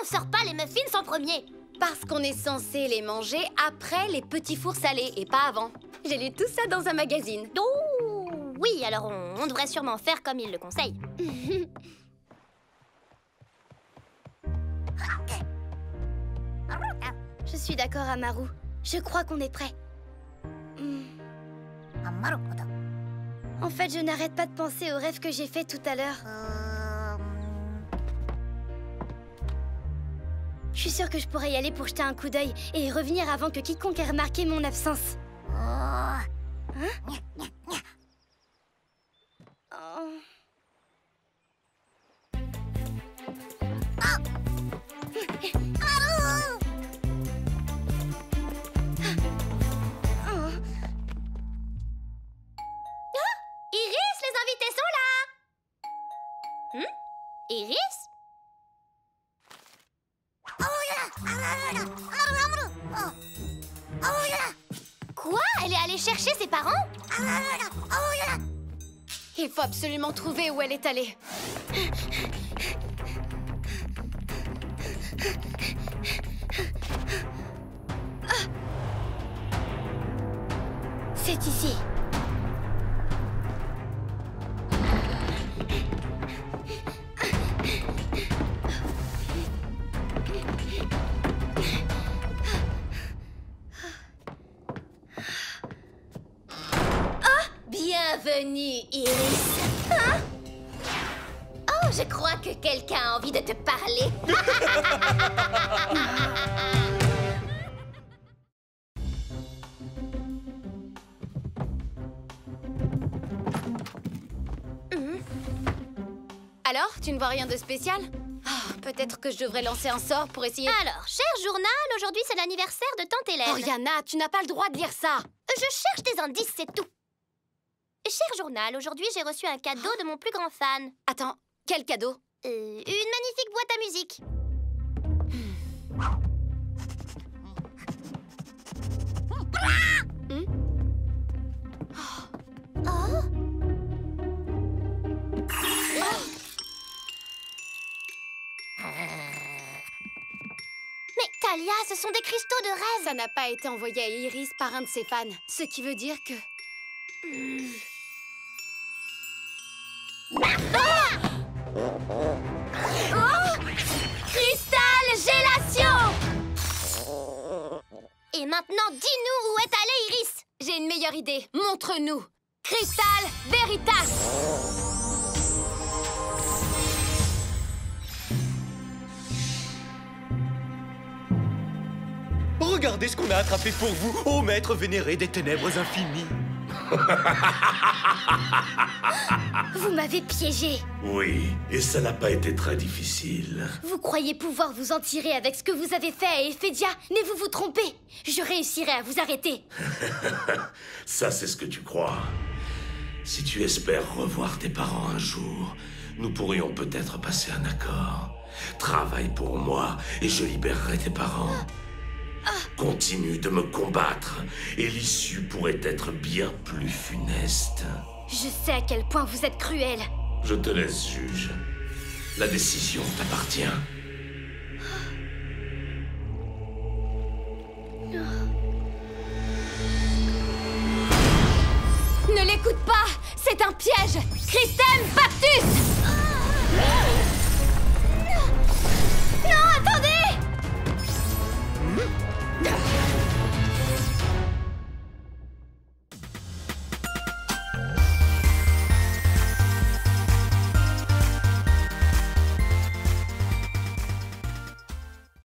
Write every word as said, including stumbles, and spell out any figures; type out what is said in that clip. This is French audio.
on sort pas les muffins en premier? Parce qu'on est censé les manger après les petits fours salés et pas avant. J'ai lu tout ça dans un magazine. Oh, oui, alors on, on devrait sûrement faire comme il le conseille. Je suis d'accord, Amaru. Je crois qu'on est prêt. Hmm. En fait, je n'arrête pas de penser au rêve que j'ai fait tout à l'heure. Je suis sûre que je pourrais y aller pour jeter un coup d'œil et revenir avant que quiconque ait remarqué mon absence. Hein? Oh. Iris, les invités sont là! Hmm? Iris? Quoi? Elle est allée chercher ses parents? Il faut absolument trouver où elle est allée. C'est ici. Bienvenue, Iris. Hein? Oh, je crois que quelqu'un a envie de te parler. Alors, tu ne vois rien de spécial? Oh, peut-être que je devrais lancer un sort pour essayer... Alors, cher journal, aujourd'hui c'est l'anniversaire de Tante Hélène. Oriana, tu n'as pas le droit de lire ça. Je cherche des indices, c'est tout. Cher journal, aujourd'hui j'ai reçu un cadeau de mon plus grand fan. Attends, quel cadeau? Euh, une magnifique boîte à musique. Hmm? Oh. Oh. Mais Talia, ce sont des cristaux de rêve. Ça n'a pas été envoyé à Iris par un de ses fans. Ce qui veut dire que... Ah! Oh! Cristal Gélation! Et maintenant, dis-nous où est allée Iris? J'ai une meilleure idée. Montre-nous. Cristal Veritas. Regardez ce qu'on a attrapé pour vous, ô maître vénéré des ténèbres infinies. Vous m'avez piégé. Oui, et ça n'a pas été très difficile. Vous croyez pouvoir vous en tirer avec ce que vous avez fait à Ephédia, mais vous vous trompez. Je réussirai à vous arrêter. Ça, c'est ce que tu crois. Si tu espères revoir tes parents un jour, nous pourrions peut-être passer un accord. Travaille pour moi et je libérerai tes parents. Continue de me combattre et l'issue pourrait être bien plus funeste. Je sais à quel point vous êtes cruel. Je te laisse juge. La décision t'appartient. Ne l'écoute pas. C'est un piège. Christème Baptus. Non, attendez! Hmm?